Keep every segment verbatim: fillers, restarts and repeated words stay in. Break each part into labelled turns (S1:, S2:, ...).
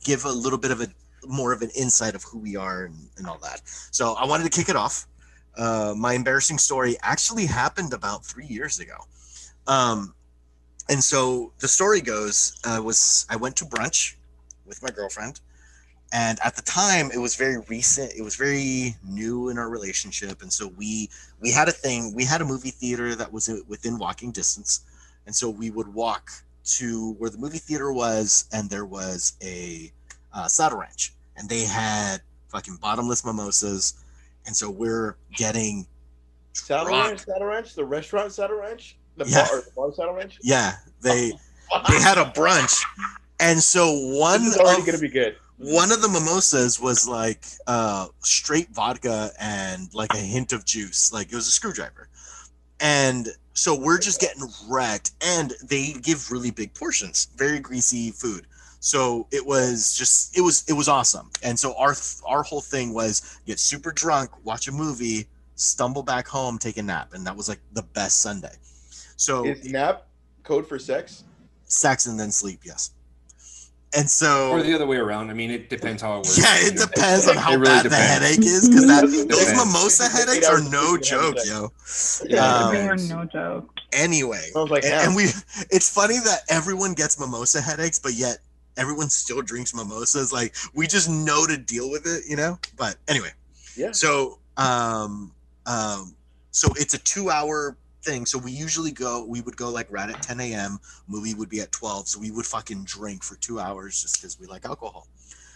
S1: give a little bit of a more of an insight of who we are and, and all that. So I wanted to kick it off. Uh, my embarrassing story actually happened about three years ago. Um, and so the story goes, uh, was I went to brunch with my girlfriend. And at the time, it was very recent. It was very new in our relationship. And so we we had a thing. We had a movie theater that was within walking distance. And so we would walk to where the movie theater was, and there was a uh, Saddle Ranch. And they had fucking bottomless mimosas. And so we're getting
S2: Saddle
S1: drunk.
S2: Ranch, Saddle Ranch, the restaurant Saddle Ranch, the
S1: Yeah.
S2: bar, or the bar Saddle Ranch.
S1: Yeah, they they had a brunch. And so one
S2: This is already
S1: of,
S2: gonna be good.
S1: one of the mimosas was like uh, straight vodka and like a hint of juice. Like it was a screwdriver. And so we're just getting wrecked. And they give really big portions, very greasy food. So it was just, it was, it was awesome. And so our, our whole thing was get super drunk, watch a movie, stumble back home, take a nap. And that was like the best Sunday. So
S2: Is nap code for sex?
S1: sex and then sleep. Yes. And so,
S3: Or the other way around. I mean, it depends how it works.
S1: yeah, it
S3: you know.
S1: depends on how
S3: It really
S1: bad the
S3: depends.
S1: headache is, because that those
S3: Depends.
S1: mimosa headaches are no joke, yo.
S2: Yeah,
S1: Um,
S4: They are no joke.
S1: Anyway,
S2: Sounds like
S1: and,
S2: hell.
S1: and we it's funny that everyone gets mimosa headaches, but yet everyone still drinks mimosas. Like we just know to deal with it, you know. But anyway,
S2: Yeah.
S1: so um um so it's a two hour thing. So we usually go, we would go like right at ten a.m. Movie would be at twelve, so we would fucking drink for two hours just because we like alcohol.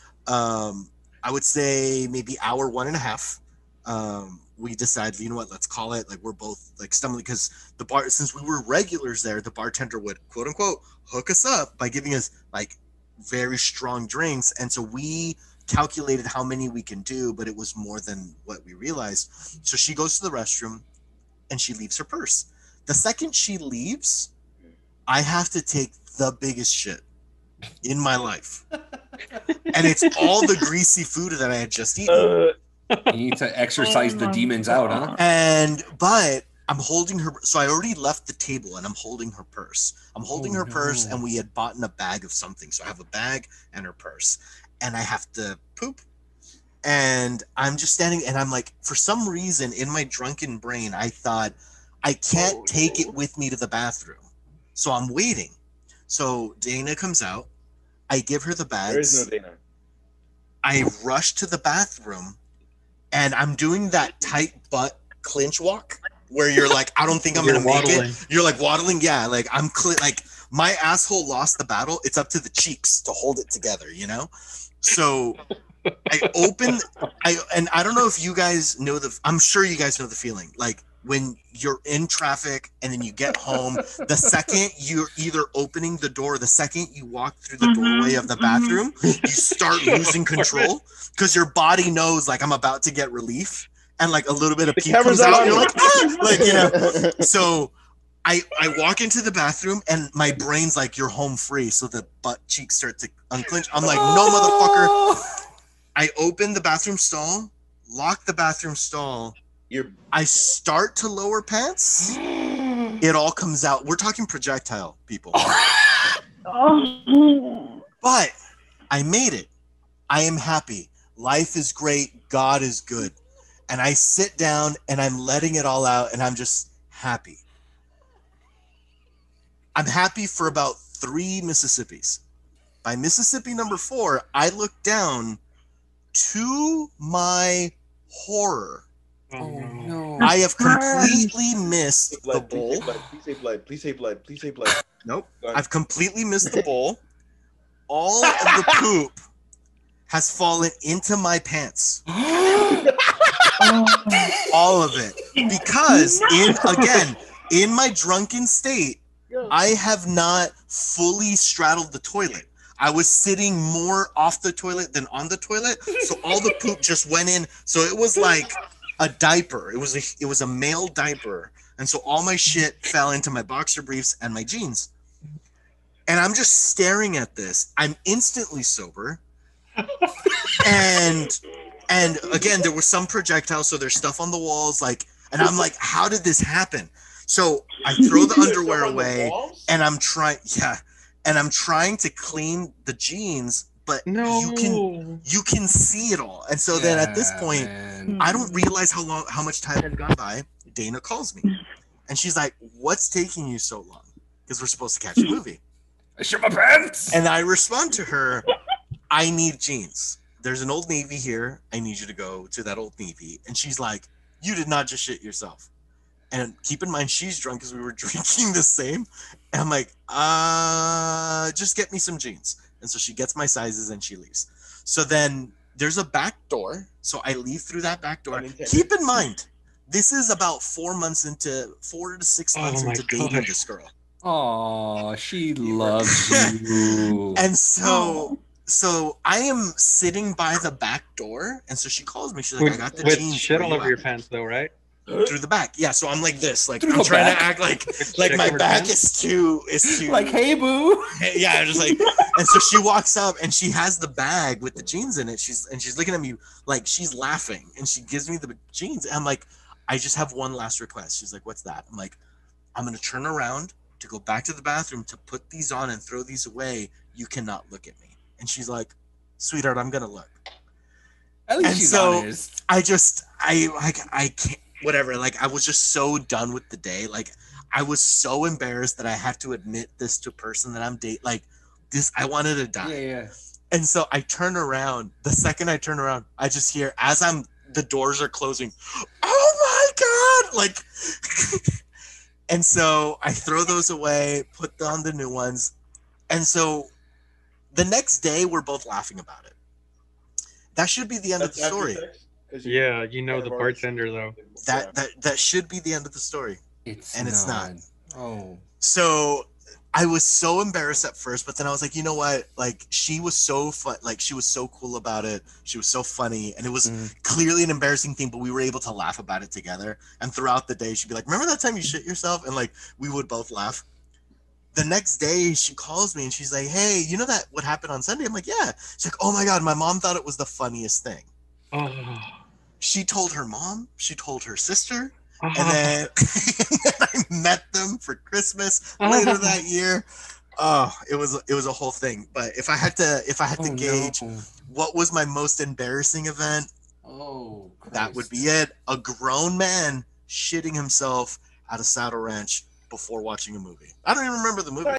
S1: Um, I would say maybe hour one and a half. Um, we decided, you know what, let's call it. Like we're both like stumbling because the bar, since we were regulars there, the bartender would quote unquote hook us up by giving us like very strong drinks, and so we calculated how many we can do, but it was more than what we realized. So she goes to the restroom and she leaves her purse. The second she leaves, I have to take the biggest shit in my life. And it's all the greasy food that I had just eaten.
S2: Uh,
S3: You need to exercise
S4: Oh
S3: the
S4: my
S3: demons out, huh?
S4: God.
S1: And, but I'm holding her. So I already left the table and I'm holding her purse. I'm holding
S3: Oh,
S1: her purse,
S3: no.
S1: and we had bought in a bag of something. So I have a bag and her purse, and I have to poop. And I'm just standing, and I'm like, for some reason in my drunken brain, I thought I can't
S2: Oh,
S1: take
S2: no.
S1: it with me to the bathroom. So I'm waiting. So Dana comes out. I give her the bags.
S2: there is no Dana.
S1: I rush to the bathroom, and I'm doing that tight butt clinch walk where you're like, I don't think I'm
S5: You're
S1: gonna make
S5: waddling.
S1: it. You're like waddling, yeah. Like I'm cli- like my asshole lost the battle. It's up to the cheeks to hold it together, you know. So I open, I and I don't know if you guys know the. I'm sure you guys know the feeling, like when you're in traffic and then you get home. The second you're either opening the door, the second you walk through the
S4: Mhm,
S1: doorway of the
S4: mhm.
S1: bathroom, you start losing control because your body knows like I'm about to get relief, and like a little bit of
S2: The
S1: pee
S2: camera's
S1: comes out.
S2: on.
S1: You're like, ah! Like you know. So I I walk into the bathroom and my brain's like, you're home free. So the butt cheeks start to unclench. I'm like, no, motherfucker. I open the bathroom stall, lock the bathroom stall.
S2: You're
S1: I start to lower pants. It all comes out. We're talking projectile, people.
S4: Oh.
S1: But I made it. I am happy. Life is great. God is good. And I sit down and I'm letting it all out, and I'm just happy. I'm happy for about three Mississippis. By Mississippi number four, I look down. To my horror,
S3: Oh, no.
S1: I have completely missed
S2: say
S1: the
S2: blood. Please say
S1: bowl.
S2: blood. Please say blood. Please say blood. Please say blood.
S1: Nope.
S2: Go on.
S1: I've completely missed the bowl. All of the poop has fallen into my pants.
S4: Oh.
S1: All of it. Because in again, in my drunken state,
S2: Yeah.
S1: I have not fully straddled the toilet. I was sitting more off the toilet than on the toilet, so all the poop just went in. So it was like a diaper. It was a it was a male diaper, and so all my shit fell into my boxer briefs and my jeans. And I'm just staring at this. I'm instantly sober, and and again there was some projectile, so there's stuff on the walls, like, and I'm like, how did this happen? So I throw the underwear
S2: On the
S1: away,
S2: walls?
S1: and I'm trying, yeah. And I'm trying to clean the jeans, but
S4: No.
S1: you can you can see it all. And so then at this
S3: Yeah,
S1: point,
S3: man.
S1: I don't realize how long how much time had gone by. Dana calls me, and she's like, "What's taking you so long?" Because we're supposed to catch a movie.
S3: I shit my pants.
S1: And I respond to her, "I need jeans. There's an Old Navy here. I need you to go to that Old Navy." And she's like, "You did not just shit yourself." And keep in mind, she's drunk because we were drinking the same. And I'm like, uh, just get me some jeans. And so she gets my sizes and she leaves. So then there's a back door. So I leave through that back door.
S2: Unintended.
S1: Keep in mind, this is about four months into, four to six
S4: Oh
S1: months
S4: my
S1: into dating
S4: God.
S1: this girl.
S3: Oh, she loves you.
S1: And so, so I am sitting by the back door. And so she calls me. She's like,
S4: With,
S1: I got the
S4: with
S1: jeans.
S4: shit
S1: where
S4: all
S1: you
S4: over
S1: at?"
S4: your pants, though, right?
S1: Through the back. Yeah. So I'm like this, like
S3: Through
S1: I'm
S3: the
S1: trying
S3: back?
S1: to act like,
S4: With
S1: like
S4: shit
S1: my
S4: covered
S1: back
S4: pants?
S1: is too, is too
S3: Like, hey, boo.
S1: yeah, I'm just like, and so she walks up and she has the bag with the jeans in it. She's and she's looking at me like she's laughing, and she gives me the jeans. And I'm like, I just have one last request. She's like, what's that? I'm like, I'm gonna turn around to go back to the bathroom to put these on and throw these away. You cannot look at me. And she's like, sweetheart, I'm gonna look.
S3: At least
S1: And
S3: she's
S1: so-
S3: honest.
S1: I just, I like, I can't. Whatever. Like, I was just so done with the day. Like, I was so embarrassed that I had to admit this to a person that I'm dating. Like, this, I wanted to die.
S3: Yeah, yeah.
S1: And so I turn around. The second I turn around, I just hear as I'm the doors are closing, "Oh my god!" Like, and so I throw those away, put on the new ones, and so the next day we're both laughing about it. That should be the end
S2: That's
S1: of the story.
S2: after sex? 'Cause you-
S4: Yeah, you know
S2: kind
S4: the
S2: of already-
S4: bartender, though.
S1: That that that should be the end of the story.
S3: It's
S1: And it's not.
S3: Oh.
S1: So I was so embarrassed at first, but then I was like, you know what? Like, she was so fun. Like, she was so cool about it. She was so funny, and it was
S3: Mm.
S1: clearly an embarrassing thing, but we were able to laugh about it together. And throughout the day, she'd be like, "Remember that time you shit yourself?" And like, we would both laugh. The next day, she calls me and she's like, "Hey, you know that what happened on Sunday?" I'm like, "Yeah." She's like, "Oh my god, my mom thought it was the funniest thing."
S4: Oh.
S1: She told her mom. She told her sister.
S4: Oh.
S1: And then, and then I met them for Christmas later that year. Oh, it was it was a whole thing. But if I had to if I had to
S3: Oh,
S1: gauge
S3: no.
S1: what was my most embarrassing event,
S3: Oh,
S1: that would
S3: Christ.
S1: be it. A grown man shitting himself at a saddle ranch before watching a movie. I don't even remember the movie.